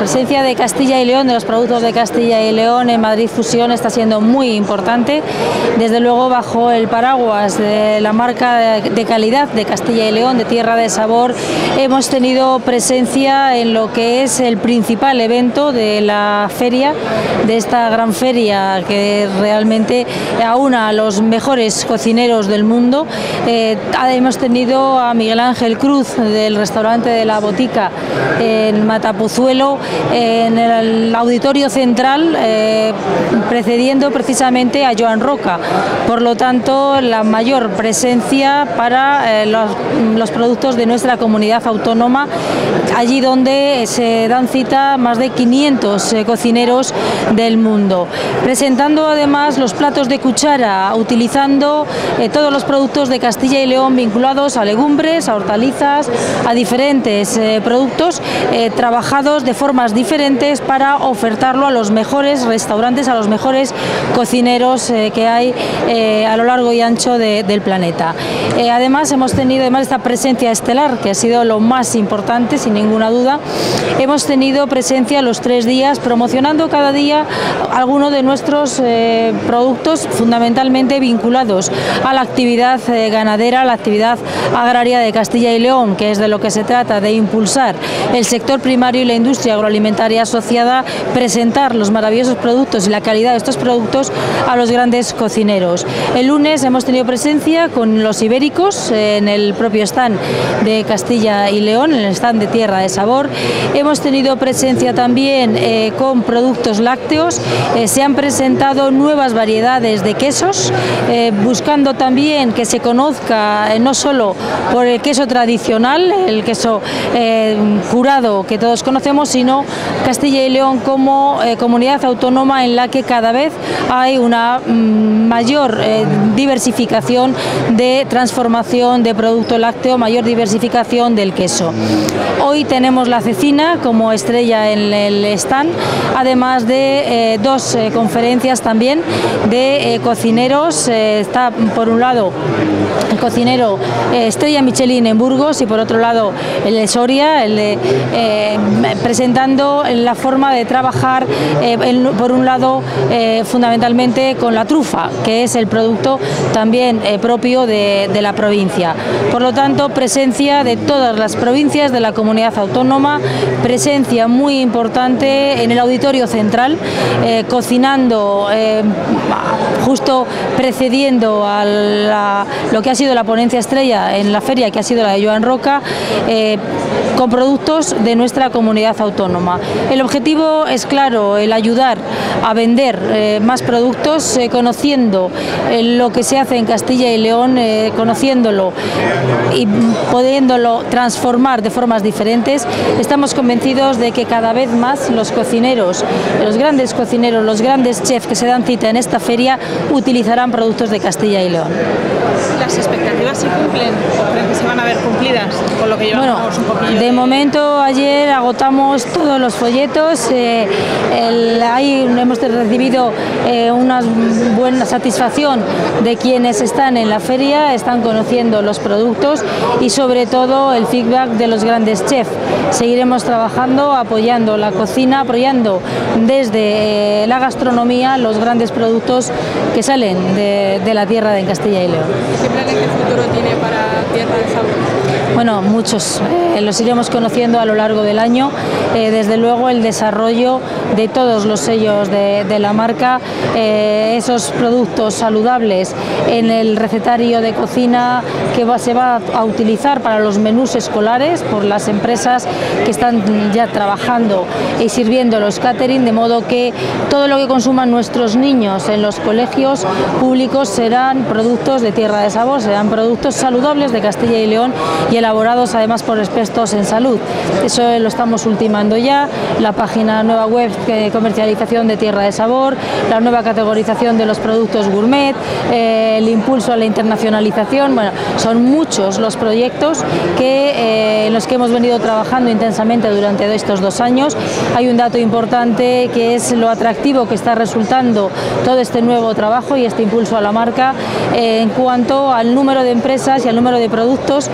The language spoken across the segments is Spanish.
presencia de Castilla y León, de los productos de Castilla y León en Madrid Fusión está siendo muy importante. Desde luego bajo el paraguas de la marca de calidad de Castilla y León, de Tierra de Sabor, hemos tenido presencia en lo que es el principal evento de la feria, de esta gran feria que realmente aúna a los mejores cocineros del mundo. Hemos tenido a Miguel Ángel Cruz del restaurante de La Botica en Matapozuelo, en el auditorio central, precediendo precisamente a Joan Roca. Por lo tanto, la mayor presencia para los productos de nuestra comunidad autónoma, allí donde se dan cita más de 500 cocineros del mundo, presentando además los platos de cuchara, utilizando todos los productos de Castilla y León vinculados a legumbres, a hortalizas, a diferentes productos trabajados de formas diferentes para ofertarlo a los mejores restaurantes, a los mejores cocineros que hay a lo largo y ancho del planeta. Además hemos tenido, además de esta presencia estelar, que ha sido lo más importante sin ninguna duda, hemos tenido presencia los 3 días promocionando cada día alguno de nuestros productos, fundamentalmente vinculados a la actividad ganadera, a la actividad agraria de Castilla y León, que es de lo que se trata, de impulsar el sector primario y la industria agroalimentaria asociada, presentar los maravillosos productos y la calidad de estos productos a los grandes cocineros. El lunes hemos tenido presencia con los ibéricos en el propio stand de Castilla y León, en el stand de Tierra de Sabor. Hemos tenido presencia también con productos lácteos. Se han presentado nuevas variedades de quesos, buscando también que se conozca no solo por el queso tradicional, el queso curado que todos conocemos, sino Castilla y León como comunidad autónoma en la que cada vez hay una mayor diversificación de transformación de producto lácteo, mayor diversificación del queso. Hoy tenemos la cecina como estrella en el stand, además de 2 conferencias también de cocineros. Está por un lado el cocinero estrella Michelin en Burgos y por otro lado el de Soria, presentando la forma de trabajar, por un lado fundamentalmente con la trufa, que es el producto también propio de la provincia. Por lo tanto, presencia de todas las provincias de la comunidad autónoma, presencia muy importante en el auditorio central, cocinando, justo precediendo a lo que ha sido la ponencia estrella en la feria, que ha sido la de Joan Roca, con productos de nuestra comunidad autónoma. El objetivo es claro, el ayudar a vender más productos, conociendo lo que se hace en Castilla y León, conociéndolo y pudiéndolo transformar de formas diferentes. Estamos convencidos de que cada vez más los cocineros, los grandes chefs que se dan cita en esta feria utilizarán productos de Castilla y León. ¿Las expectativas se cumplen o creen que se van a ver cumplidas con lo que llevamos un poquillo? De momento ayer agotamos todos los folletos, ahí hemos recibido una buena satisfacción de quienes están en la feria, están conociendo los productos y sobre todo el feedback de los grandes chefs. Seguiremos trabajando, apoyando la cocina, apoyando desde la gastronomía los grandes productos que salen de la tierra de Castilla y León. ¿Qué planes de futuro tiene para Tierra de Sabor? Bueno, muchos, los iremos conociendo a lo largo del año. Desde luego el desarrollo de todos los sellos de la marca, esos productos saludables en el recetario de cocina que se va a utilizar para los menús escolares por las empresas que están ya trabajando y sirviendo los catering, de modo que todo lo que consuman nuestros niños en los colegios públicos serán productos de Tierra de Sabor, serán productos saludables de Castilla y León y elaborados además por expertos en salud. Eso lo estamos ultimando ya, la página nueva web de comercialización de Tierra de Sabor, la nueva categorización de los productos gourmet, el impulso a la internacionalización. Bueno, son muchos los proyectos en los que hemos venido trabajando intensamente durante estos 2 años. Hay un dato importante que es lo atractivo que está resultando todo este nuevo trabajo y este impulso a la marca en cuanto al número de empresas y al número de productos, ya que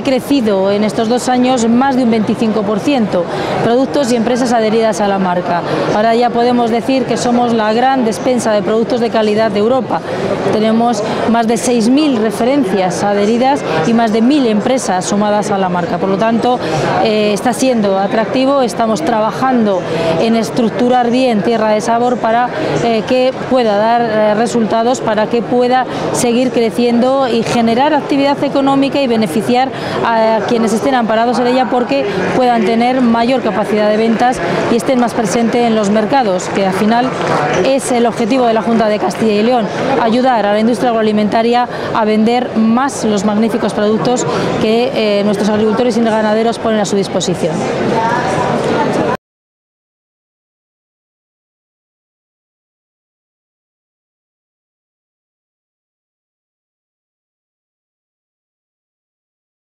crecido en estos 2 años más de un 25%, productos y empresas adheridas a la marca. Ahora ya podemos decir que somos la gran despensa de productos de calidad de Europa. Tenemos más de 6.000 referencias adheridas y más de 1.000 empresas sumadas a la marca. Por lo tanto, está siendo atractivo, estamos trabajando en estructurar bien Tierra de Sabor para que pueda dar resultados, para que pueda seguir creciendo y generar actividad económica y beneficiar a quienes estén amparados en ella, porque puedan tener mayor capacidad de ventas y estén más presentes en los mercados, que al final es el objetivo de la Junta de Castilla y León, ayudar a la industria agroalimentaria a vender más los magníficos productos que nuestros agricultores y ganaderos ponen a su disposición.